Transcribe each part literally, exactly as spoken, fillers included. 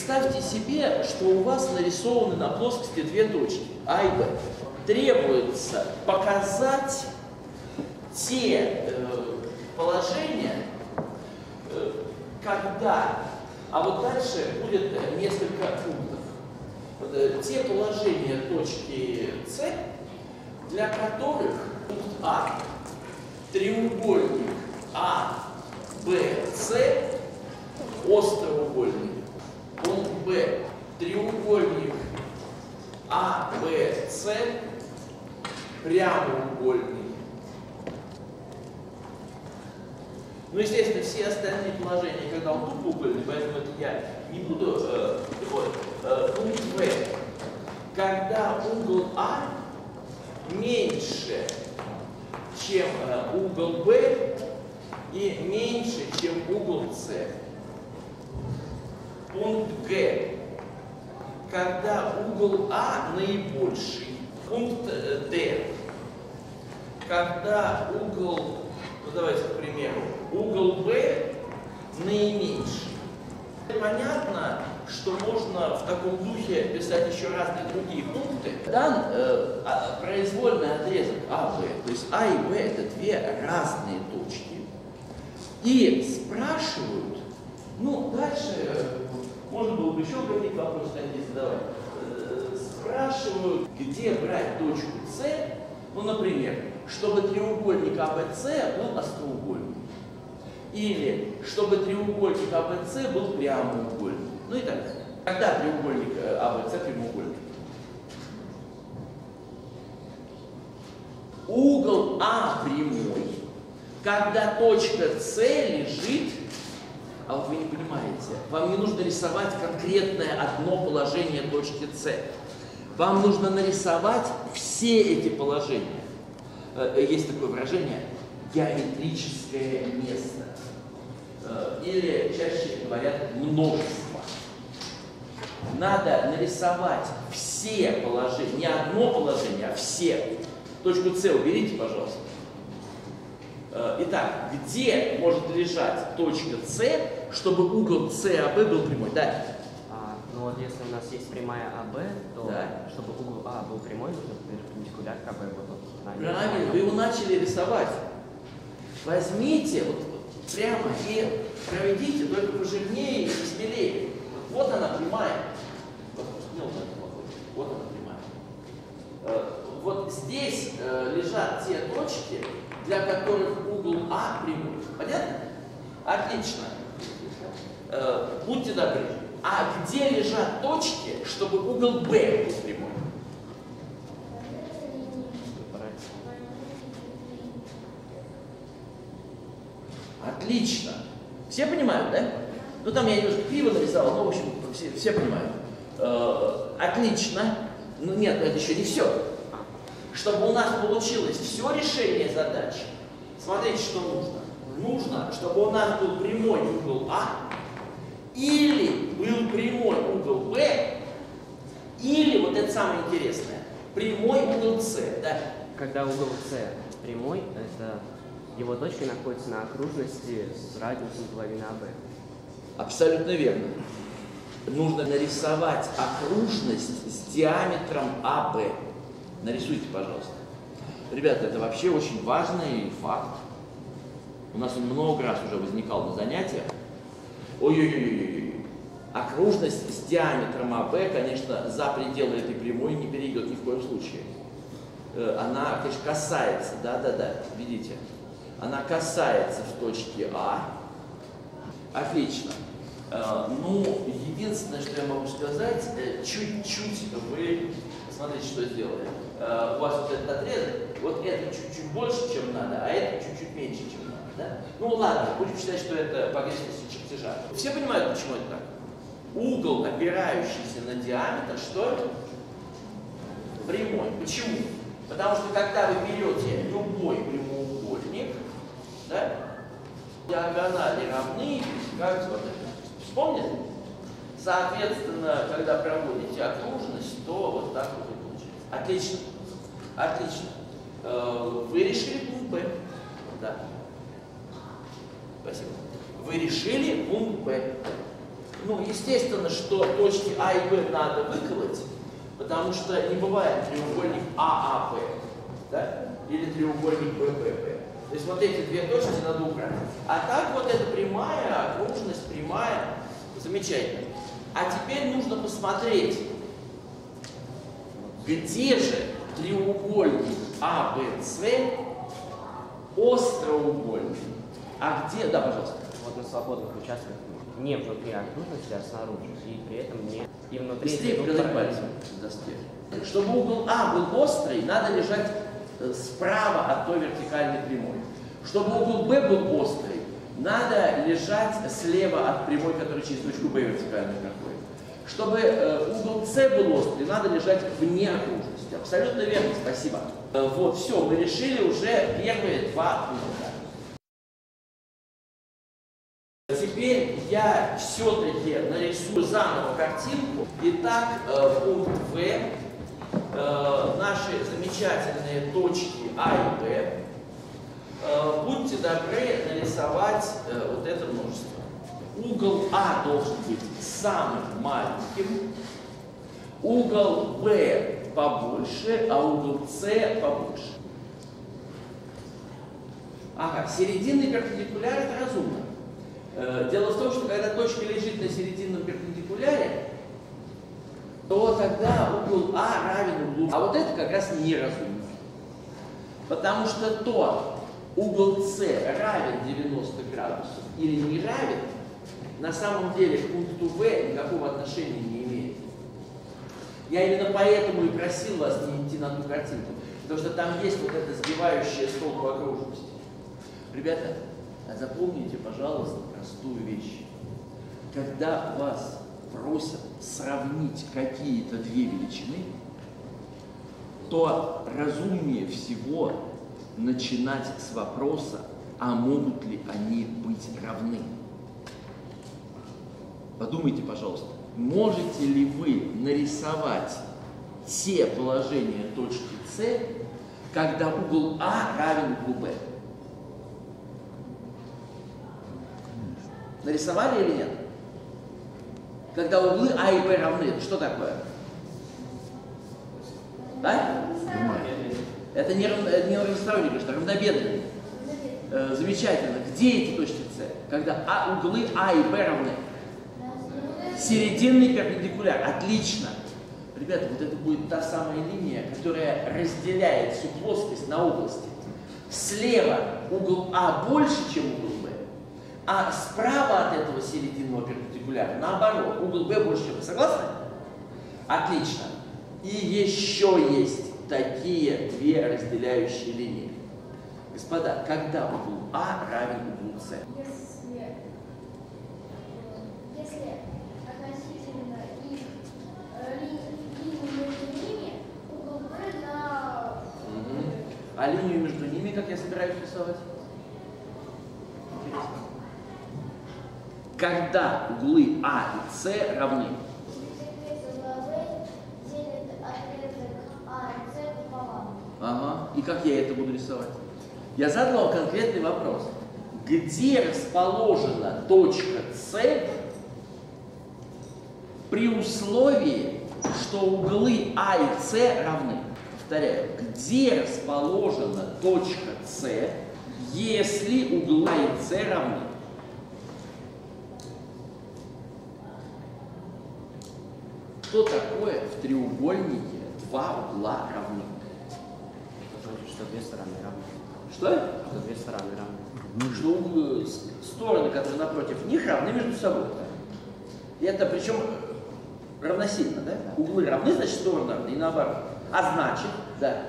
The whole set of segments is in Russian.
Представьте себе, что у вас нарисованы на плоскости две точки, А и Б. Требуется показать те э, положения, э, когда, а вот дальше будет несколько пунктов. Вот, э, те положения точки С, для которых пункт А, треугольник А, Б, С, остроугольник. Пункт Б, треугольник А, Б, С, прямоугольный. Ну, естественно, все остальные положения, когда он тупоугольный, поэтому это я не буду. Э, вот, э, пункт В, когда угол А меньше, чем э, угол Б и меньше, чем угол С. Пункт Г, когда угол А наибольший. Пункт Д, когда угол, ну давайте, к примеру, угол Б наименьший. Понятно, что можно в таком духе писать еще разные другие пункты. Дан э, произвольный отрезок А, Б, то есть А и Б это две разные точки. И спрашивают, ну дальше можно было бы еще какие-то вопросы такие задавать. Спрашивают, где брать точку С, ну, например, чтобы треугольник А Б С был остроугольным. Или чтобы треугольник А Б С был прямоугольным. Ну и так далее. Когда треугольник А Б С прямоугольный? Угол А прямой, когда точка С лежит. А вот вы не понимаете, вам не нужно рисовать конкретное одно положение точки С. Вам нужно нарисовать все эти положения. Есть такое выражение геометрическое место. Или чаще говорят множество. Надо нарисовать все положения, не одно положение, а все. Точку С уберите, пожалуйста. Итак, где может лежать точка С, чтобы угол С А Б был прямой? Да. А, ну вот если у нас есть прямая А Б, то да. чтобы угол А был прямой, нужно перпендикуляр к А Б. Вот, вот, правильно, вы его начали рисовать. Возьмите вот, прямо и проведите, только пожирнее и смелее. Вот, вот она прямая. Вот, вот она прямая. Вот здесь лежат те точки, для которых угол А прямой. Понятно? Отлично. Э, будьте добры. А где лежат точки, чтобы угол Б был прямой? Отлично. Все понимают, да? Ну там я немножко криво нарисовал, но в общем все, все понимают. Э, отлично. Ну нет, но это еще не все. Чтобы у нас получилось все решение задачи, смотрите, что нужно. Нужно, чтобы у нас был прямой угол А, или был прямой угол Б, или, вот это самое интересное, прямой угол С. Да? Когда угол С прямой, это его точка находится на окружности с радиусом половины А Б. Абсолютно верно. Нужно нарисовать окружность с диаметром А Б. Нарисуйте, пожалуйста. Ребята, это вообще очень важный факт. У нас он много раз уже возникал на занятиях. Ой-ой-ой-ой-ой. Окружность с диаметром А Б, конечно, за пределы этой прямой не перейдет ни в коем случае. Она, конечно, касается, да-да-да, видите? Она касается в точке А. Отлично. Ну, единственное, что я могу сказать, чуть-чуть вы, смотрите, что сделали. У вас вот этот отрезок, вот это чуть-чуть больше, чем надо, а это чуть-чуть меньше, чем надо. Да? Ну ладно, будем считать, что это погрешность чертежа. Все понимают, почему это так? Угол, опирающийся на диаметр, что? Прямой. Почему? Потому что когда вы берете любой прямоугольник, да, диагонали равны и пересекаются вот это. Вспомнили? Соответственно, когда проводите окружность, то вот так вот и получается. Отлично. Отлично. Вы решили пункт Б. Да. Спасибо. Вы решили пункт Б. Ну, естественно, что точки А и Б надо выколоть, потому что не бывает треугольник А А Б, да? Или треугольник Б Б Б. То есть вот эти две точки надо убрать. А так вот эта прямая, окружность прямая, замечательно. А теперь нужно посмотреть, где же треугольник А Б С остроугольник. А где, да, пожалуйста. Вот на свободных участках не внутри окружности, а снаружи. И при этом не и внутри. Быстрее прикладывай пальцем к доске. Чтобы угол А был острый, надо лежать справа от той вертикальной прямой. Чтобы угол Б был острый, надо лежать слева от прямой, которая через точку Б вертикально проходит. Чтобы э, угол С был острый, надо лежать вне окружности. Абсолютно верно, спасибо. Э, вот, все, мы решили уже первые два пункта. Теперь я все-таки нарисую заново картинку. Итак, э, пункт В. Э, наши замечательные точки А и Б. Э, будьте добры нарисовать э, вот это множество. Угол А должен быть самым маленьким, угол Б побольше, а угол С побольше. Ага, серединный перпендикуляр — это разумно. Э, дело в том, что когда точка лежит на серединном перпендикуляре, то тогда угол А равен углу. А вот это как раз неразумно. Потому что то угол С равен девяноста градусов или не равен, на самом деле к пункту В никакого отношения не имеет. Я именно поэтому и просил вас не идти на ту картинку. Потому что там есть вот эта сбивающая с толку окружность. Ребята, запомните, пожалуйста, простую вещь. Когда вас просят сравнить какие-то две величины, то разумнее всего начинать с вопроса, а могут ли они быть равны. Подумайте, пожалуйста, можете ли вы нарисовать те положения точки С, когда угол А равен углу Б? Нарисовали или нет? Когда углы А и Б равны, это что такое? Да? Это не, равно, не равносторонние, что равнобедренные. Э, замечательно. Где эти точки С? Когда а, углы А и Б равны. Серединный перпендикуляр. Отлично. Ребята, вот это будет та самая линия, которая разделяет всю плоскость на области. Слева угол А больше, чем угол Б, а справа от этого серединного перпендикуляра, наоборот, угол Б больше, чем. Согласны? Отлично. И еще есть такие две разделяющие линии. Господа, когда угол А равен углу С? Если, если относительно их линию между ними, угол Б на... Угу. А линию между ними, как я собираюсь рисовать? Интересно. Когда углы А и С равны? Ага. И как я это буду рисовать? Я задал конкретный вопрос. Где расположена точка С при условии, что углы А и С равны? Повторяю. Где расположена точка С, если углы А и С равны? Что такое в треугольнике два угла равны? Что две стороны равны. Что? Что две стороны равны. Что углы, стороны, которые напротив них, равны между собой. И это причем равносильно, да? Углы равны, значит стороны равны, и наоборот. А значит, да.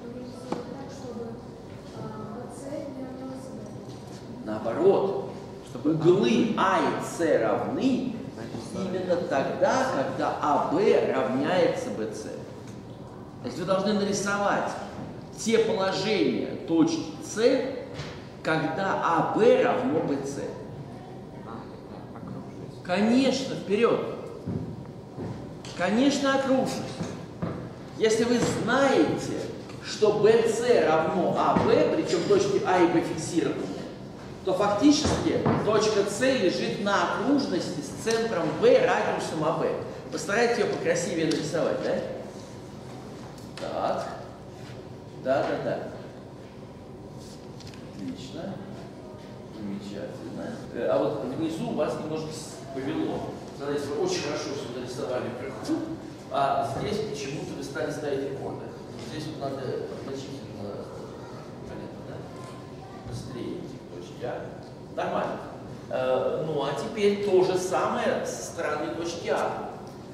Наоборот, чтобы углы А и С равны именно тогда, когда АБ равняется БС. То есть вы должны нарисовать те положения точки С, когда АБ равно БС. Конечно, вперед. Конечно, окружность. Если вы знаете, что БС равно АБ, причем точки А и Б фиксированы, то фактически точка С лежит на окружности с центром B, радиусом А Б. Постарайтесь ее покрасивее нарисовать, да? Так. Да-да-да. Отлично. Замечательно. А вот внизу у вас немножко повело. Смотрите, вы очень хорошо все нарисовали вверху, а здесь почему-то вы стали ставить коды. Здесь вот надо значительно, понятно, да? Быстрее эти точки, а? Нормально. Э, ну, а теперь то же самое со стороны точки А.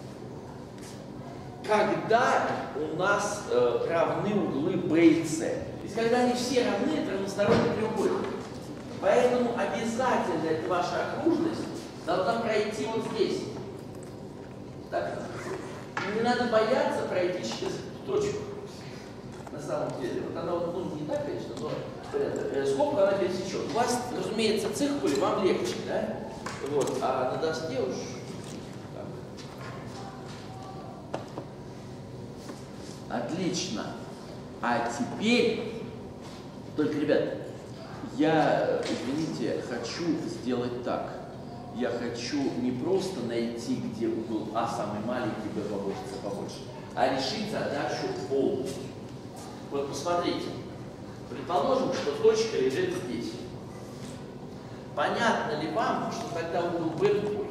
Когда у нас э, равны углы B и C. То есть, когда они все равны, это равносторонний треугольник. Поэтому обязательно эта ваша окружность должна пройти вот здесь. Так. Не надо бояться пройти через точку. На самом деле. Вот она вот, ну, не так, конечно, но э, скобку она пересечет. У вас, разумеется, циркуль вам легче, да? Вот, а на доске уж. Отлично. А теперь, только, ребят, я, извините, хочу сделать так. Я хочу не просто найти, где угол А самый маленький, Б побольше, С побольше, а решить задачу полностью. Вот посмотрите. Предположим, что точка лежит здесь. Понятно ли вам, что тогда угол Б тупой?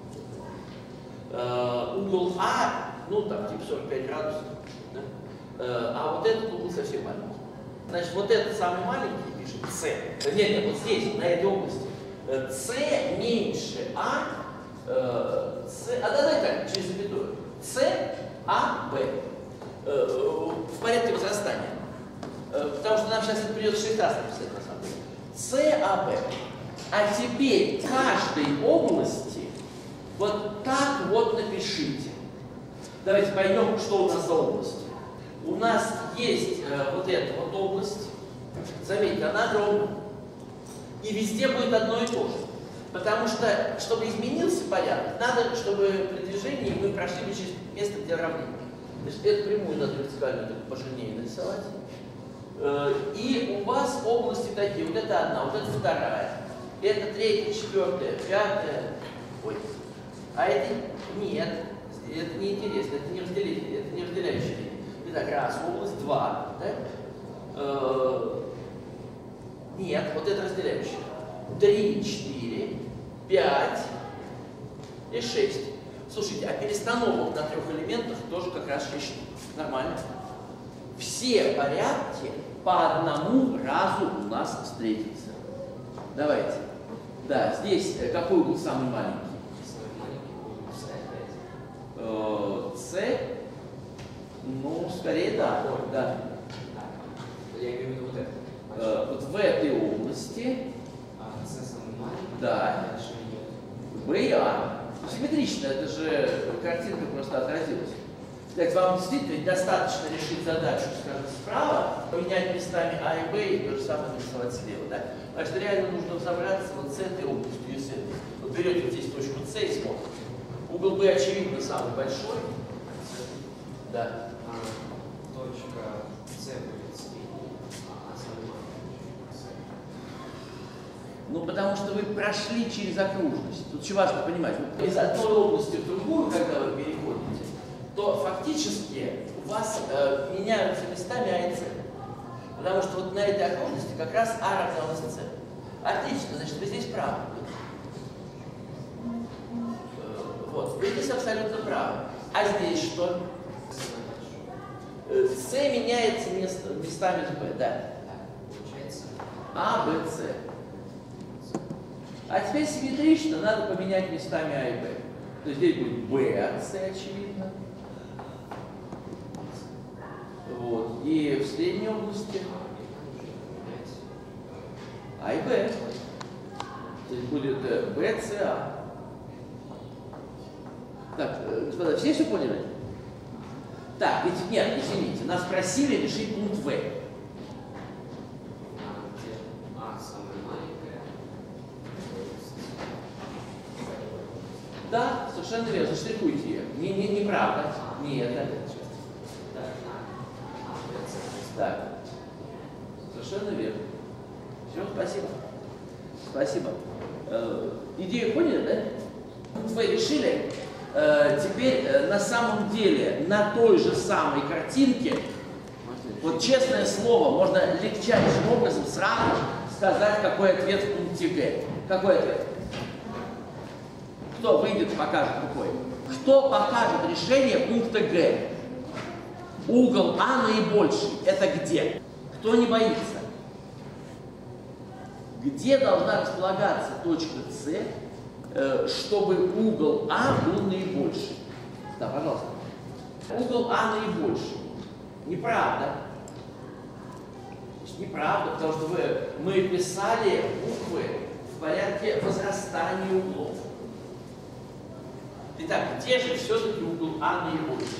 Э, угол А, ну там типа сорок пять градусов. А вот этот угол совсем маленький. Значит, вот этот самый маленький пишет С. Нет, нет, вот здесь, на этой области. С меньше А, э, С, а давай так, через запятую. С, А, Б. Э, в порядке возрастания. Э, потому что нам сейчас это придется шесть раз написать, на самом деле. С, А, Б. А теперь в каждой области вот так вот напишите. Давайте поймем, что у нас за область. У нас есть э, вот эта вот область, заметьте, она огромная, и везде будет одно и то же. Потому что, чтобы изменился порядок, надо, чтобы при движении мы прошли через место, где равнение. Значит, эту прямую надо вертикальную пожирнее нарисовать. Э, и у вас области такие, вот это одна, вот это вторая, это третья, четвертая, пятая, ой, а это нет, это неинтересно, это не разделение, это не разделяющая линия. Итак, раз, область, два, да? Э, нет, вот это разделяющее. Три, четыре, пять и шесть. Слушайте, а перестановок на трех элементах тоже как раз шесть штук. Нормально. Все порядки по одному разу у нас встретятся. Давайте. Да, здесь какой угол самый маленький? Самый маленький угол С. Ну, скорее, да. Да. Я имею в виду вот это. Э, вот в этой области. А С самый маленький? Да. Б и А. Симметрично, это же картинка просто отразилась. Так, вам действительно достаточно решить задачу, скажем, справа, поменять местами А и Б и то же самое нарисовать слева. Да? Так что реально нужно разобраться вот с этой областью и с этой. Вот берете вот здесь точку С и смотрите. Угол Б, очевидно, самый большой. Да. Точка С будет средней, а самый маленький. Ну, потому что вы прошли через окружность. Тут очень важно понимать, вот из одной области в другую, когда вы переходите, то фактически у вас э, меняются местами А и С. Потому что вот на этой окружности как раз А равнялась С. Отлично, значит, вы здесь правы. Э, вот, вы здесь абсолютно правы. А здесь что? С меняется место, местами с Б, да. Получается А, Б, С. А теперь симметрично надо поменять местами А и Б. То есть здесь будет Б от С, очевидно. Вот. И в средней области А и Б. Здесь будет Б, С, А. Так, господа, все все поняли? Так, ведь нет, извините, нас просили решить пункт В. А, где А самая маленькая. Да, совершенно верно, заштрихуйте ее. Не, не, неправда. Не это. Так, совершенно верно. Все, спасибо. Спасибо. Э, идею поняли, да? Вы решили? Э, теперь э, на самом деле на той же самой картинке, вот честное слово, можно легчайшим образом сразу сказать, какой ответ в пункте Г. Какой ответ? Кто выйдет, покажет рукой? Кто покажет решение пункта Г? Угол А наибольший. Это где? Кто не боится? Где должна располагаться точка С, э, чтобы угол А был наибольший? Да, пожалуйста. Угол А наибольший. Неправда. Неправда, потому что вы, мы писали буквы в порядке возрастания углов. Итак, где же все-таки угол А наибольший?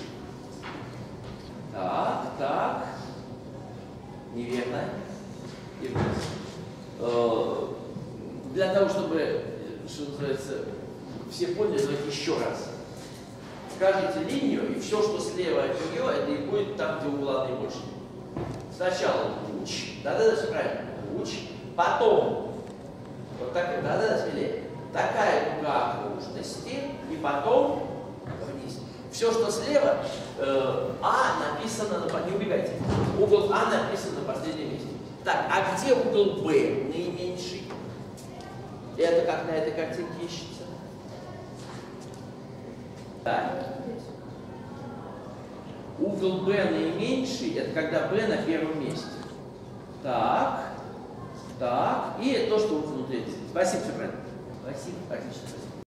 Так, так. Неверно. И вниз. Э, для того, чтобы, что называется, все поняли, давайте еще раз. Скажите линию, и все, что слева от нее, это и будет там, где угол А наибольший. Сначала луч, да-да-да, все правильно, луч, потом, вот так, да-да-да, смелее, такая дуга окружности, и потом вниз. Все, что слева, э, А написано, на, не убегайте, угол А написан на последнем месте. Так, а где угол Б наименьший? Это как на этой картинке ищется? Так. Угол Б наименьший, это когда Б на первом месте. Так, так, и то, что внутри. Спасибо, все правильно. Спасибо, отлично.